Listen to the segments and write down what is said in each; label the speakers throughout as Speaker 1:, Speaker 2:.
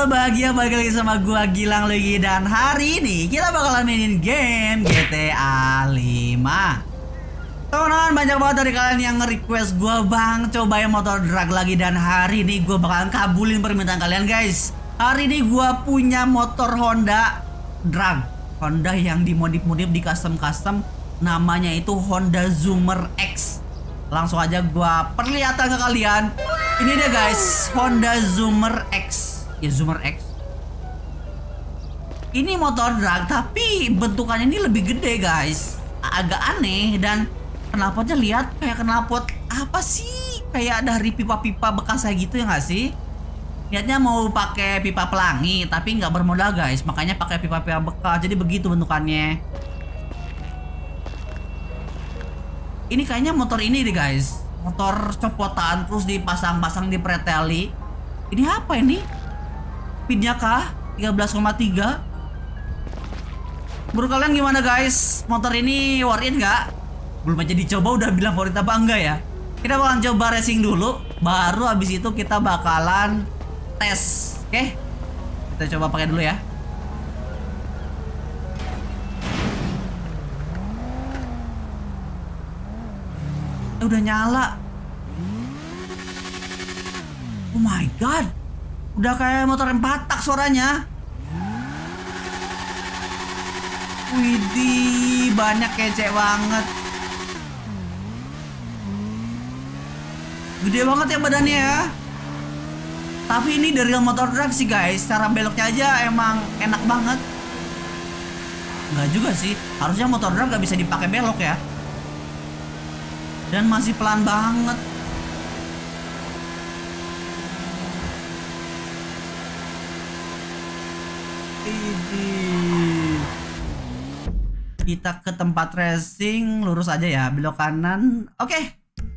Speaker 1: Halo bahagia, balik lagi sama gua Gilang lagi. Dan hari ini kita bakalan mainin game GTA 5. Teman-teman, banyak banget dari kalian yang nge-request gua, bang cobain motor drag lagi. Dan hari ini gua bakalan kabulin permintaan kalian guys. Hari ini gua punya motor Honda drag, Honda yang dimodif-modif, di custom-custom. Namanya itu Honda Zoomer X. Langsung aja gua perlihatkan ke kalian. Ini dia guys, Honda Zoomer X. Ya Zoomer X. Ini motor drag tapi bentukannya ini lebih gede guys. Agak aneh, dan knalpotnya lihat kayak knalpot apa sih? Kayak dari pipa-pipa bekas kayak gitu ya nggak sih? Niatnya mau pakai pipa pelangi tapi nggak bermodal guys, makanya pakai pipa-pipa bekas. Jadi begitu bentukannya. Ini kayaknya motor ini deh guys, motor copotan terus dipasang-pasang di preteli. Ini apa ini? Speednya kah? 13,3. Menurut kalian gimana guys? Motor ini worth it nggak? Belum aja dicoba udah bilang worth it apa enggak ya? Kita bakalan coba racing dulu, baru habis itu kita bakalan tes. Oke? Kita coba pakai dulu ya. Udah nyala. Oh my god, udah kayak motor M4 suaranya. Widih, banyak kece banget. Gede banget ya badannya ya. Tapi ini dari motor drag sih guys, cara beloknya aja emang enak banget. Enggak juga sih, harusnya motor drag gak bisa dipakai belok ya. Dan masih pelan banget. Kita ke tempat racing, lurus aja ya, belok kanan. Oke.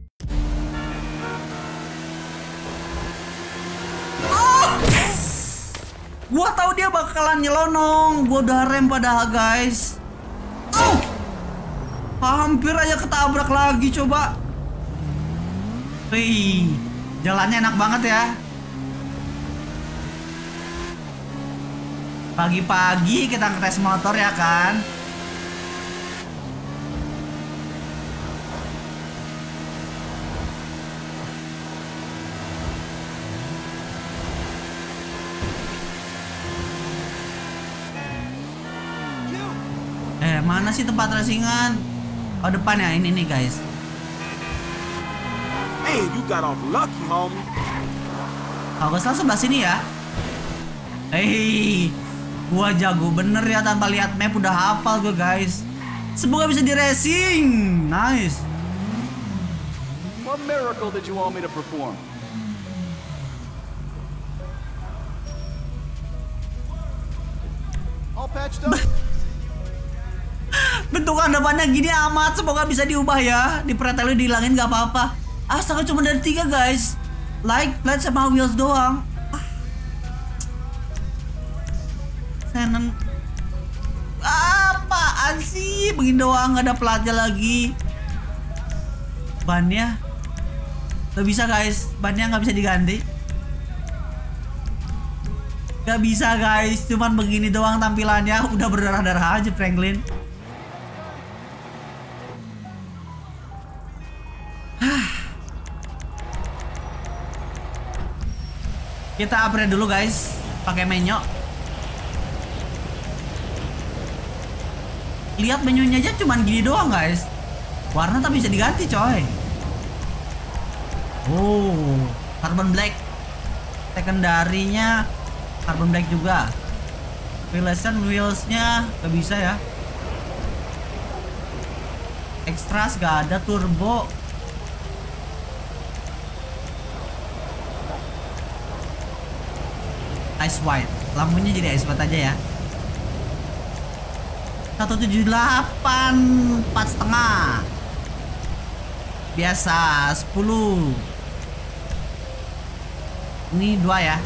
Speaker 1: Oh! Gua tahu dia bakalan nyelonong. Gua udah rem padahal guys. Oh! Hampir aja ketabrak lagi, coba. Wih, jalannya enak banget ya. Pagi-pagi kita ngetes motor ya kan. Mana sih tempat racingan? Oh depan ya, ini nih guys.
Speaker 2: Hey, you got off lucky, homie.
Speaker 1: Kalau gak salah sebelah sini ya. Hei, gua jago bener ya, tanpa lihat map udah hafal gue guys. Semoga bisa di racing. Nice.
Speaker 3: What miracle did you want me to perform? All patched up.
Speaker 1: Bentukan depannya gini amat, semoga bisa diubah ya. Di pretelnya dihilangin gak apa-apa. Astaga, cuma dari 3 guys. Like, plate sama wheels doang. Senen. Apaan sih? Begini doang, gak ada platnya lagi. Bannya gak bisa guys, bannya gak bisa diganti. Gak bisa guys, cuman begini doang tampilannya. Udah berdarah-darah aja Franklin. Kita upgrade dulu guys, pakai menu. Lihat menunya aja cuman gini doang guys. Warna tak bisa diganti coy. Oh, carbon black. Secondary-nya carbon black juga. Wheelsnya gak bisa ya. Extras gak ada, turbo. Ice white, lampunya jadi ice white aja ya. 178 4,5. Biasa 10. Ini 2 ya.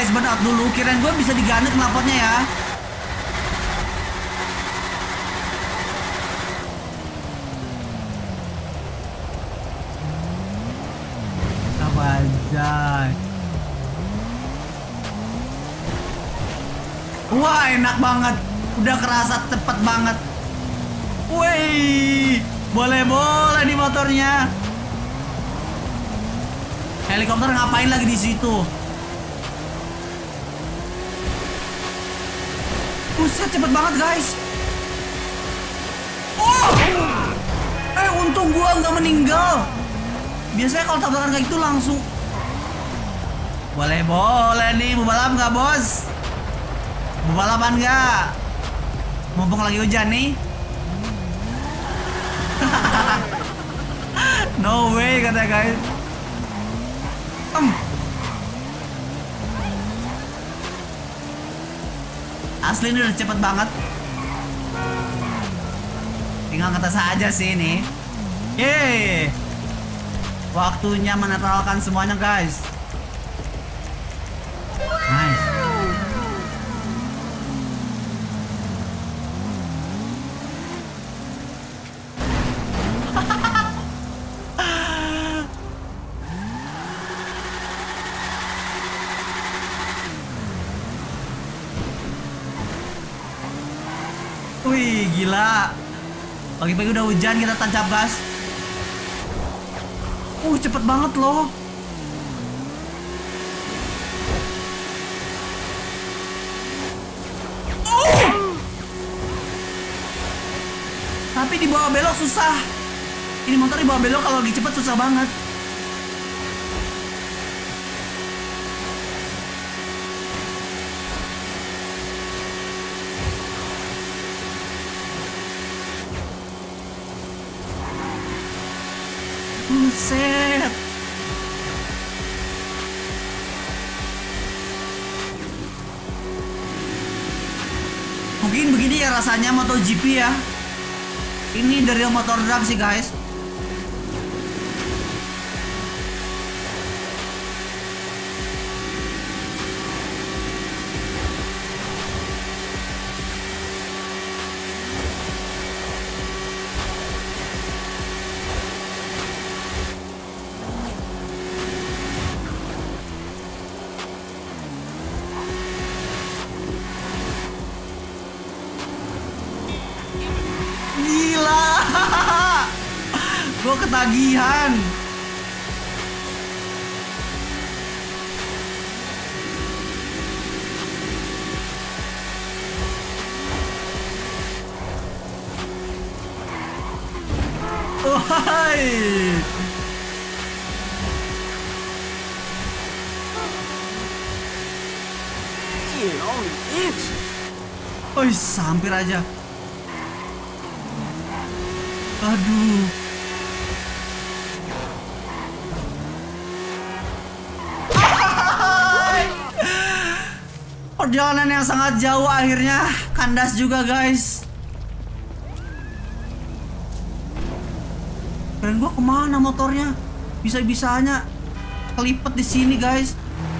Speaker 1: guys, burn out dulu. Kirain gue bisa diganti knalpotnya ya. Wajah. Wah, enak banget. Udah kerasa cepet banget. Wih, boleh-boleh di motornya. Helikopter ngapain lagi di situ? Buset, cepet banget guys. Oh, untung gua nggak meninggal. Biasanya kalau tabrakan kayak gitu langsung. Boleh nih, mau balap nggak bos? Mau balapan nggak? Mumpung lagi hujan nih. No way katanya guys. Asli ini udah cepet banget. Tinggal ngetes aja sih ini. Yeay. Waktunya menetralkan semuanya guys. Nice. Wih, gila. Pagi-pagi udah hujan, kita tancap gas. Cepet banget loh. Tapi di bawah belok susah. Ini motor di bawah belok kalau lagi cepet susah banget. Buset. Mungkin begini ya rasanya MotoGP ya. Ini dari motor drag sih guys. Gue ketagihan. Wahai. Hampir aja. Aduh. Perjalanan yang sangat jauh akhirnya kandas juga guys. Keren gua kemana motornya? Bisa-bisanya kelipet di sini guys.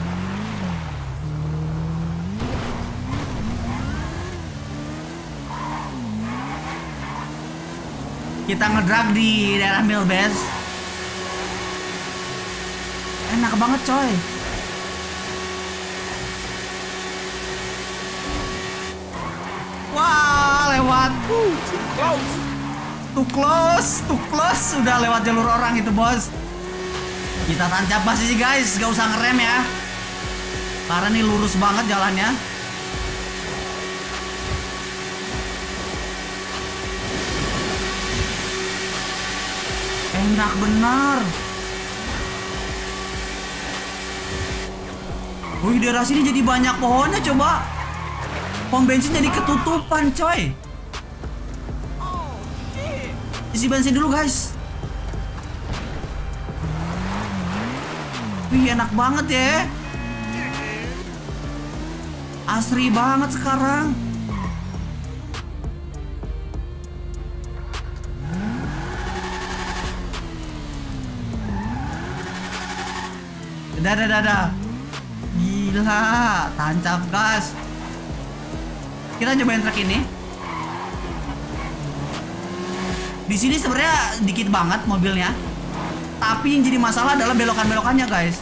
Speaker 1: Kita ngedrag di daerah Milbes. Enak banget coy. Wah, lewat. Too close. Udah lewat jalur orang itu bos. Kita tancap gas sih guys, gak usah ngerem ya. Karena ini lurus banget jalannya. Enak benar. Wih, daerah sini jadi banyak pohonnya coba. Pom bensin jadi ketutupan coy. Isi bensin dulu guys. Wih, enak banget ya. Asri banget sekarang. Dadah. Gila. Gila, tancap gas. Kita cobain truk ini. Di sini sebenarnya dikit banget mobilnya. Tapi yang jadi masalah adalah belokan-belokannya, guys.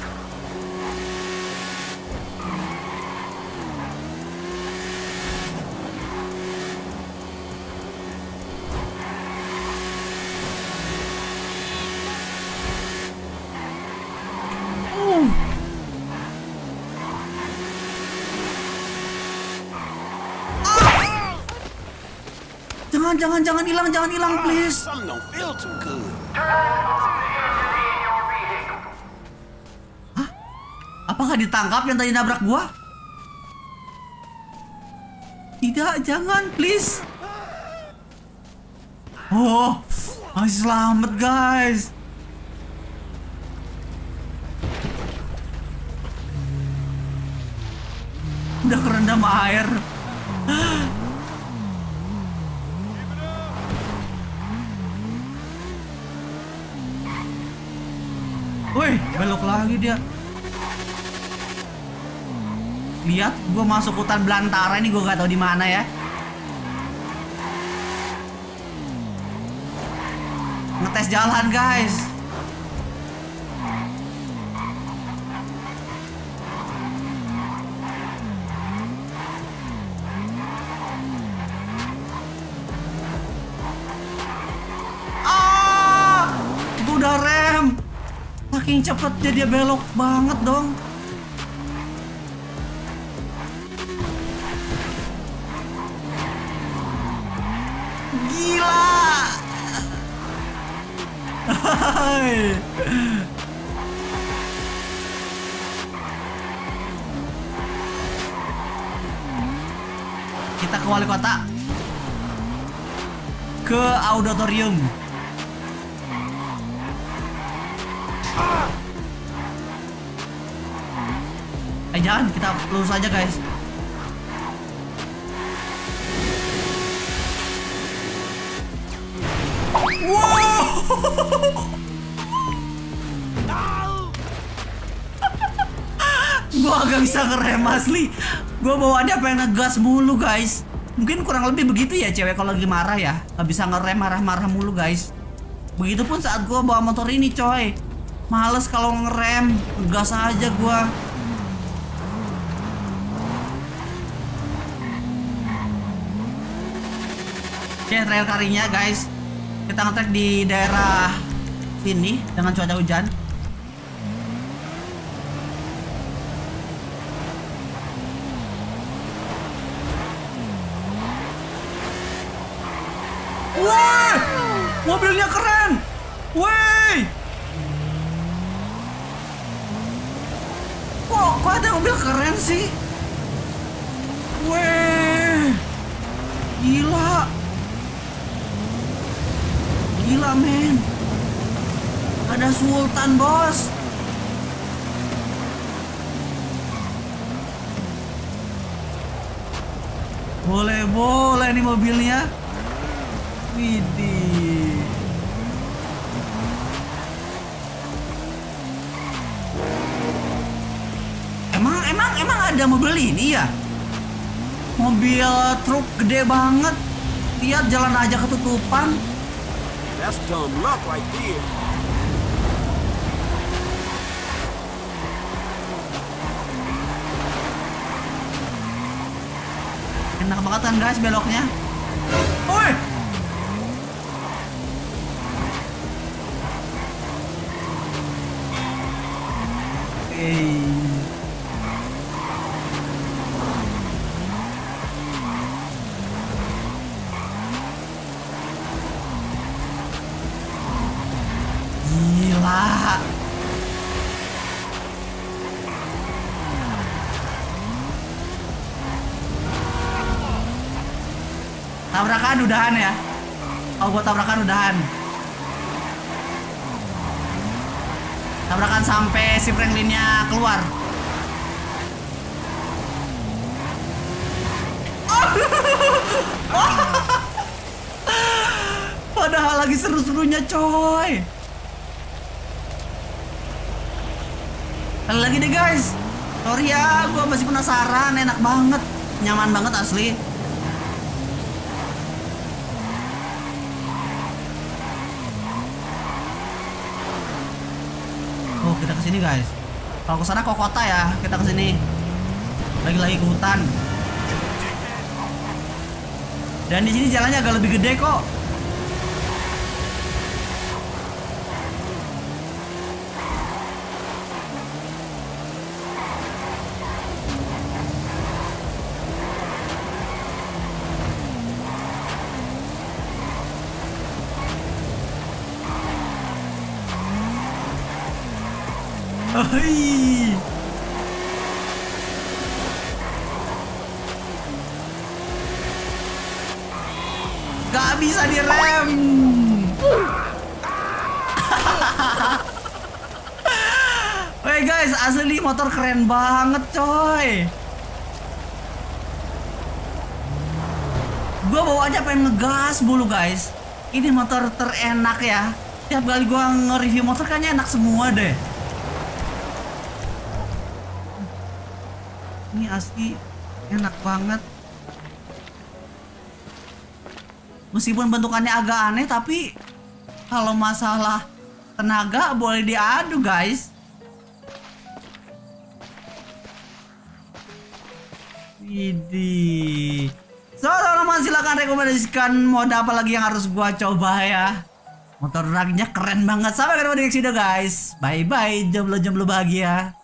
Speaker 1: Jangan hilang, please.
Speaker 2: Something don't feel too good.
Speaker 1: Hah? Apakah ditangkap yang tadi nabrak gua? Tidak, jangan, please. Oh, masih selamat, guys. Udah kerendam air. Woi, belok lagi dia. Lihat, gue masuk hutan belantara ini, gue gak tahu di mana ya. Ngetes jalan, guys. Itu udah rem. Saking cepetnya dia belok banget dong. Gila. Kita ke wali kota. Ke auditorium. Jangan, kita lurus aja, guys. Wow. Gua agak bisa ngerem asli. Gua bawaannya pengen ngegas mulu, guys. Mungkin kurang lebih begitu ya cewek kalau lagi marah ya. Gak bisa ngerem, marah-marah mulu, guys. Begitupun saat gua bawa motor ini, coy. Males kalau ngerem, gas aja gua. Oke, trail karinya, guys. Kita ngetrek di daerah sini dengan cuaca hujan. Wah, mobilnya keren. Woi. Kok ada mobil keren sih? Weh. Gila. Gila, men. Ada Sultan, bos. Boleh nih mobilnya. Widih. Emang ada mobil ini ya? Mobil truk gede banget. Lihat jalan aja ketutupan.
Speaker 2: That's dumb luck right there.
Speaker 1: Enak banget kan, guys, beloknya. Woi. Gila. Tabrakan udahan ya. Oh, gua tabrakan udahan. Tabrakan sampai si Franklinnya keluar. Padahal lagi seru-serunya, coy. Kali lagi deh, guys. Sorry ya, gue masih penasaran. Enak banget, nyaman banget asli. Oh, kita kesini guys. Kalau ke sana ke kota ya, kita kesini. Lagi-lagi ke hutan. Dan di sini jalannya agak lebih gede kok. Hei. Gak bisa direm. Wey guys, asli motor keren banget coy. Gua bawanya pengen ngegas mulu guys. Ini motor terenak ya. Tiap kali gua nge-review motor kayaknya enak semua deh. Ini asli enak banget. Meskipun bentukannya agak aneh, tapi kalau masalah tenaga boleh diadu guys. Widih. So teman-teman, silahkan rekomendasikan mode apa lagi yang harus gua coba ya. Motor dragnya keren banget. Sampai ketemu di next video guys. Bye bye, jomblo-jomblo bahagia.